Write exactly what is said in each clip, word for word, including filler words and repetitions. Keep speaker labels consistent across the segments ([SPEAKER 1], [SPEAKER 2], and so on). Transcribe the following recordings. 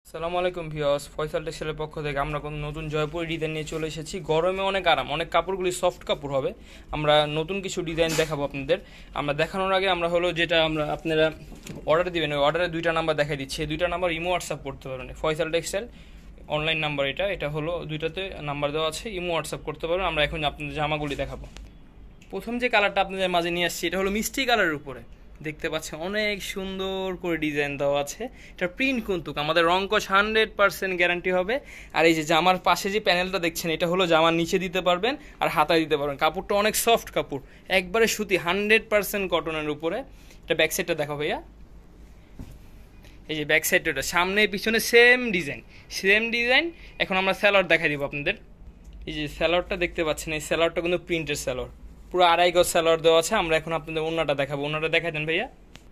[SPEAKER 1] সালামু আলাইকুম ভিউয়ার্স, ফয়সাল টেক্সটাইলের পক্ষ থেকে আমরা কোন নতুন জয়পুরি ডিজাইন নিয়ে চলে এসেছি। গরমে অনেক আরাম, অনেক কাপড়গুলি সফট কাপড় হবে। আমরা নতুন কিছু ডিজাইন দেখাবো আপনাদের। আমরা দেখানোর আগে আমরা হলো যেটা আমরা আপনারা অর্ডার দিবেন, ওই অর্ডারের দুইটা নাম্বার দেখাই দিচ্ছি। এই দুইটা নাম্বার ইমো হোয়াটসঅ্যাপ করতে পারবেন। ফয়সাল টেক্সটাইল অনলাইন নাম্বার এটা এটা হলো দুইটাতে নাম্বার দেওয়া আছে, ইমো হোয়াটসঅ্যাপ করতে পারবেন। আমরা এখন আপনাদের জামাগুলি দেখাবো। প্রথম যে কালারটা আপনাদের মাঝে নিয়ে আসছি, এটা হলো মিষ্টি কালারের উপরে দেখতে পাচ্ছেন অনেক সুন্দর করে ডিজাইন দেওয়া আছে। এটা প্রিন্ট কিন্তু আমাদের রংকশ হান্ড্রেড পার্সেন্ট গ্যারান্টি হবে। আর এই যে জামার পাশে যে প্যানেলটা দেখছেন, এটা হলো জামার নিচে দিতে পারবেন আর হাতায় দিতে পারবেন। কাপড়টা অনেক সফট কাপড়, একবারে সুতি, হান্ড্রেড পার্সেন্ট কটনের উপরে। এটা ব্যাক সাইডটা দেখো ভাইয়া, এই যে ব্যাক সাইডটা, সামনে পিছনে সেম ডিজাইন সেম ডিজাইন। এখন আমরা স্যালোয়ার দেখাই দিব আপনাদের। এই যে স্যালোয়ারটা দেখতে পাচ্ছেন, এই স্যালোয়ারটা কিন্তু প্রিন্টের স্যালোয়ার, পুরো আড়াই গজ স্যালোয়ার দেওয়া আছে। আমরা এখন আপনাদের ওন্নাটা দেখাবো। ওন্নাটা দেখাই দেন ভাইয়া।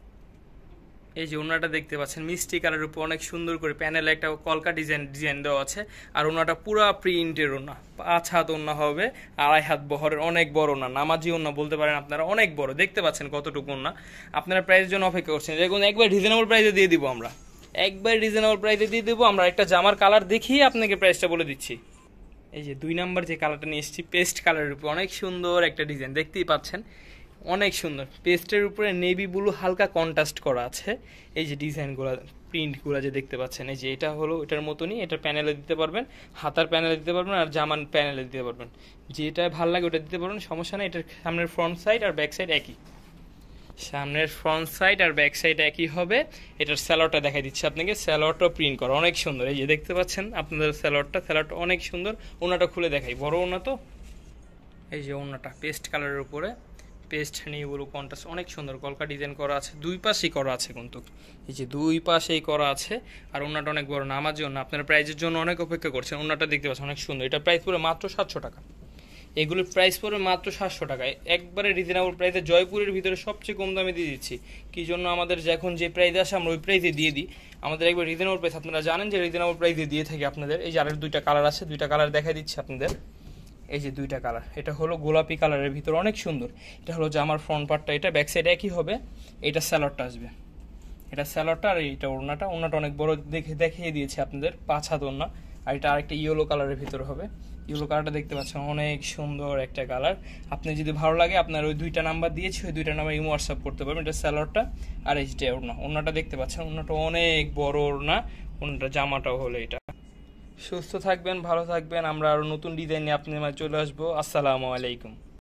[SPEAKER 1] এই যে ওন্নাটা দেখতে পাচ্ছেন মিষ্টি কালারের উপর অনেক সুন্দর করে প্যানেলে একটা কলকা ডিজাইন ডিজাইন দেওয়া আছে। আর ওন্নাটা পুরো প্রিন্টের ওন্না, পাঁচ হাত ওন্না হবে, আড়াই হাত বহরের, অনেক বড় ওন্না, নামাজি ওন্না বলতে পারেন আপনারা, অনেক বড়। দেখতে পাচ্ছেন কতটুকু ওন্না। আপনারা প্রাইসের জন্য অপেক্ষা করছেন, দেখুন একবার রিজনেবল প্রাইসে দিয়ে দিব আমরা, একবার রিজনেবল প্রাইসে দিয়ে দেবো আমরা। একটা জামার কালার দেখিয়ে আপনাকে প্রাইসটা বলে দিচ্ছি। এই যে দুই নাম্বার যে কালারটা নিয়ে এসেছি, পেস্ট কালারের উপরে অনেক সুন্দর একটা ডিজাইন দেখতেই পাচ্ছেন, অনেক সুন্দর। পেস্টের উপরে নেভি ব্লু হালকা কন্ট্রাস্ট করা আছে। এই যে ডিজাইনগুলো, প্রিন্টগুলো যে দেখতে পাচ্ছেন, এই যে এটা হলো এটার মতনই। এটা প্যানেলে দিতে পারবেন, হাতার প্যানেলে দিতে পারবেন, আর জামান প্যানেলে দিতে পারবেন। যেটা ভালো লাগে ওটা দিতে পারবেন, সমস্যা নেই। এটার সামনের ফ্রন্ট সাইড আর ব্যাক সাইড একই, সামনের ফ্রন্ট সাইড আর ব্যাক সাইড একই হবে। এটার স্যালোয়ারটা দেখাই দিচ্ছি আপনাকে। স্যালোয়ারটা প্রিন্ট করা অনেক সুন্দর, এই যে দেখতে পাচ্ছেন আপনাদের স্যালোয়ারটা স্যালোয়ারটা অনেক সুন্দর। ওনাটা খুলে দেখাই, বড় ওনা তো। এই যে ওনাটা পেস্ট কালারের উপরে, পেস্ট নিয়ে বলো কন্ট্রাস্ট অনেক সুন্দর, কলকা ডিজাইন করা আছে, দুই পাশেই করা আছে কিন্তু, এই যে দুই পাশেই করা আছে। আর ওনাটা অনেক বড়, নামার জন্য আপনারা প্রাইজের জন্য অনেক অপেক্ষা করছেন। ওনাটা দেখতে পাচ্ছেন অনেক সুন্দর। এটা প্রাইস পড়ে মাত্র সাতশো টাকা। এগুলোর প্রাইস পড়বে মাত্র সাতশো টাকায়, একবারে রিজনেবল প্রাইসে। জয়পুরের ভিতরে সবচেয়ে কম দামে দিয়ে দিচ্ছি। কী জন্য আমাদের যে এখন যে প্রাইস আসে আমরা ওই প্রাইসে দিয়ে দিই। আমাদের একবার রিজনেবল প্রাইস, আপনারা জানেন যে রিজনেবল প্রাইসে দিয়ে থাকি আপনাদের। এই যে আরের দুইটা কালার আছে, দুইটা কালার দেখাই দিচ্ছি আপনাদের। এই যে দুইটা কালার, এটা হলো গোলাপি কালারের ভিতরে অনেক সুন্দর। এটা হলো যে আমার ফ্রন্ট পার্টটা, এটা ব্যাক সাইড একই হবে। এটা স্যালোয়ারটা আসবে, এটা স্যালোয়ারটা। আর এইটা ওড়নাটা, ওড়নাটা অনেক বড় দেখে দেখিয়ে দিয়েছি আপনাদের, পাঁচ হাত ওড়না। আর এটা আরেকটা ইয়েলো কালারের ভিতরে হবে। ইয়েলো কালারটা দেখতে পাচ্ছেন অনেক সুন্দর একটা কালার। আপনি যদি ভালো লাগে আপনার ওই দুইটা নাম্বার দিয়েছি, ওই দুইটা নাম্বার ইমো হোয়াটসঅ্যাপ করতে পারবেন। এটা স্যালোয়ারটা আর এই যে ওড়না, ওড়নাটা দেখতে পাচ্ছেন, ওড়নাটা অনেক বড় ওড়না। ওড়নাটা জামাটাও হলো এটা। সুস্থ থাকবেন, ভালো থাকবেন। আমরা আরও নতুন ডিজাইন নিয়ে আপনাদের মাঝে চলে আসবো। আসসালামু আলাইকুম।